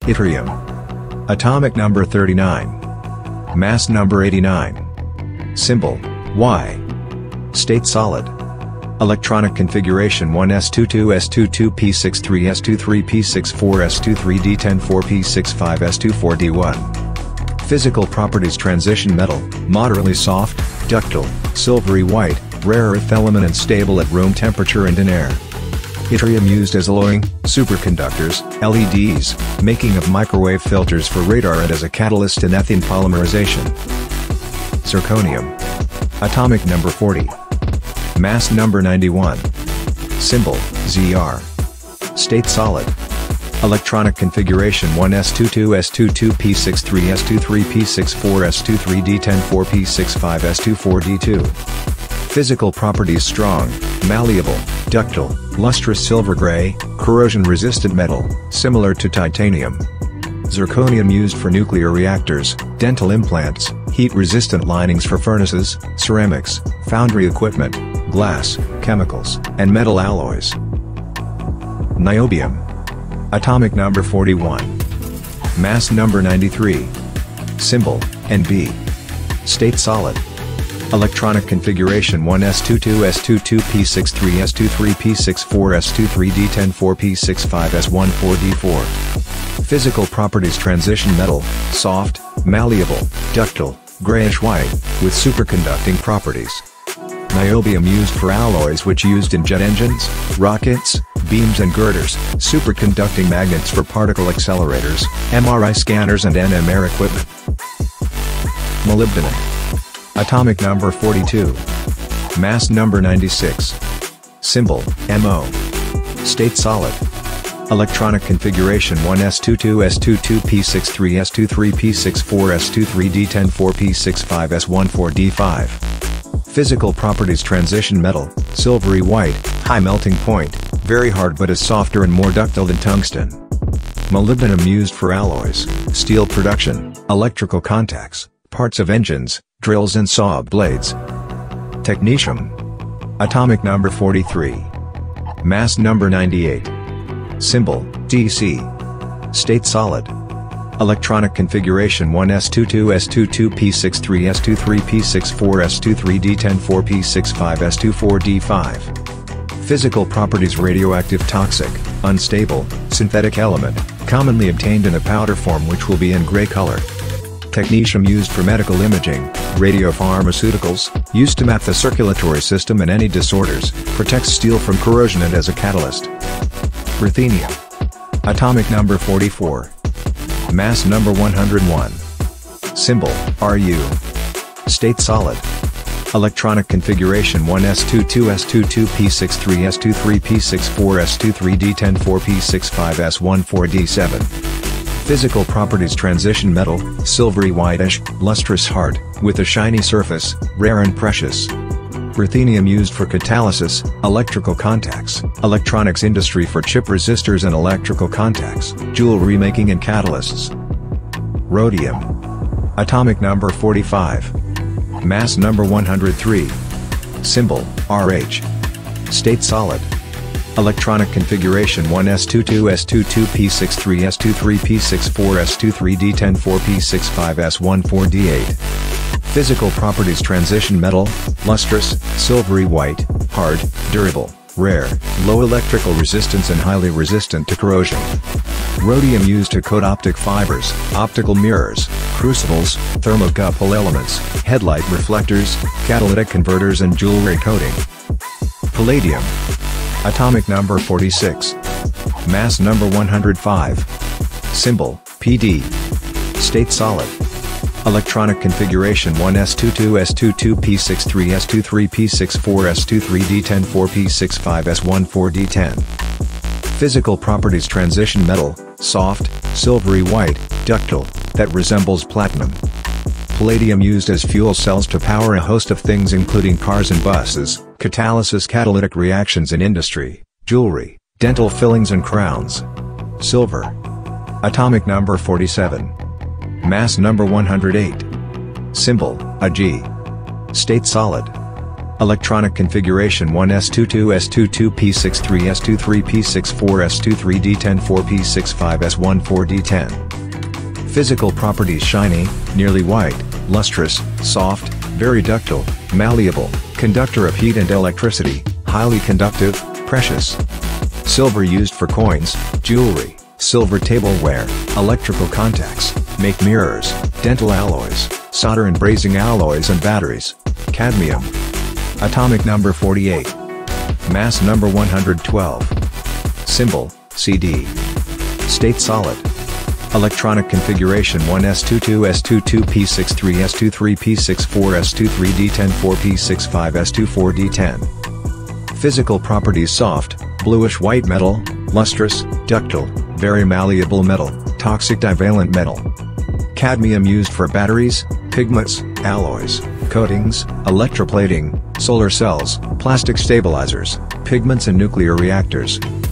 Yttrium. Atomic number 39. Mass number 89. Symbol, Y. State solid. Electronic configuration 1s22 s22 p63 s23 p64 s23 d104 p65 s24 d1. Physical properties transition metal, moderately soft, ductile, silvery white, rare earth element and stable at room temperature and in air. Yttrium used as alloying, superconductors, LEDs, making of microwave filters for radar and as a catalyst in ethene polymerization. Zirconium. Atomic number 40. Mass number 91. Symbol, ZR. State solid. Electronic configuration 1s22 s22 p63 s23 p64 s23 d104 p65 s24 d2. Physical properties strong, malleable, ductile, lustrous silver gray, corrosion-resistant metal, similar to titanium. Zirconium used for nuclear reactors, dental implants, heat-resistant linings for furnaces, ceramics, foundry equipment, glass, chemicals, and metal alloys. Niobium. Atomic number 41. Mass number 93. Symbol, NB. State solid. Electronic configuration 1s22 s22 p63 s23 p64 s23 d104 p65 s14 d4. Physical properties transition metal, soft, malleable, ductile, grayish-white, with superconducting properties. Niobium used for alloys which used in jet engines, rockets, beams and girders, superconducting magnets for particle accelerators, MRI scanners and NMR equipment. Molybdenum. Atomic number 42. Mass number 96. Symbol, MO. State solid. Electronic configuration 1s22 s22 p63 s23 p64 s23 d104 p65 s14 d5. Physical properties transition metal, silvery white, high melting point, very hard but is softer and more ductile than tungsten. Molybdenum used for alloys, steel production, electrical contacts, parts of engines, drills and saw blades. Technetium. Atomic number 43. Mass number 98. Symbol, DC. State solid. Electronic configuration 1s22 s22 p63 s23 p64 s23 d104 p65 s24 d5. Physical properties radioactive toxic, unstable, synthetic element, commonly obtained in a powder form which will be in gray color. Technetium used for medical imaging, radiopharmaceuticals, used to map the circulatory system and any disorders, protects steel from corrosion and as a catalyst. Ruthenium. Atomic number 44. Mass number 101. Symbol, Ru. State solid. Electronic configuration 1s22 s22 p63 s23 p64 s23 d104 p65 s14 d7. Physical properties transition metal, silvery whitish, lustrous hard, with a shiny surface, rare and precious. Ruthenium used for catalysis, electrical contacts, electronics industry for chip resistors and electrical contacts, jewelry making and catalysts. Rhodium. Atomic number 45. Mass number 103. Symbol, Rh. State solid. Electronic configuration 1s22 s22 p63 s23 p64 s23 d104 p65 s14 d8. Physical properties transition metal, lustrous, silvery white, hard, durable, rare, low electrical resistance and highly resistant to corrosion. Rhodium used to coat optic fibers, optical mirrors, crucibles, thermocouple elements, headlight reflectors, catalytic converters and jewelry coating. Palladium. Atomic number 46. Mass number 105. Symbol, PD. State solid. Electronic configuration 1s22 s22 p63 s23 p64 s23 d104 p65 s14 d10. Physical properties transition metal, soft, silvery white, ductile, that resembles platinum. Palladium used as fuel cells to power a host of things including cars and buses, catalysis catalytic reactions in industry, jewelry, dental fillings and crowns. Silver. Atomic number 47. Mass number 108. Symbol, Ag. State solid. Electronic configuration 1s22 s22 p63 s23 p64 s23 d10 4 p65 s14 d10. Physical properties: shiny, nearly white, lustrous, soft, very ductile, malleable, conductor of heat and electricity, highly conductive, precious. Silver used for coins, jewelry, silver tableware, electrical contacts, make mirrors, dental alloys, solder and brazing alloys and batteries. Cadmium. Atomic number 48. Mass number 112. Symbol, CD. State solid. Electronic configuration 1s22 s22 p63 s23 p64 s23 d10 4 p65 s24 d10. Physical properties: soft, bluish white metal, lustrous, ductile, very malleable metal, toxic divalent metal. Cadmium used for batteries, pigments, alloys, coatings, electroplating, solar cells, plastic stabilizers, pigments and nuclear reactors.